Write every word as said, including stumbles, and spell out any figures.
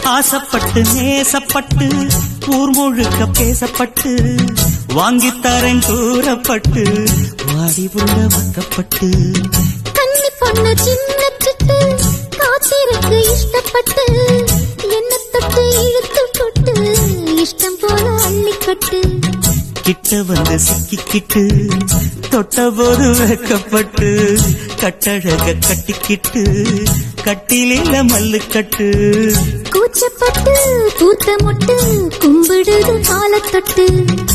ஆசைப்பட்டு நேசப்பட்டு ஊர் முழுக்க பேசப்பட்டு வாங்கித்தரன் கூறப்பட்டு வாடி உள்ள வாக்கப்பட்டு கண்ணி பொண்ணு சின்ன சிட்டு காத்திருக்கு இஷ்டப்பட்டு என்ன தொட்டு இழுத்து கொட்டு இஷ்டம் போல அள்ளிக்கட்டு கிட்ட வந்து சிக்கிக்கிட்டு தொட்ட போது வைக்கப்பட்டு கட்டழக கட்டிக்கிட்டு கட்டிலில மல்லு கட்டு கூச்சப்பட்டு பூத்த முட்டு கும்பிடுது காலத்தொட்டு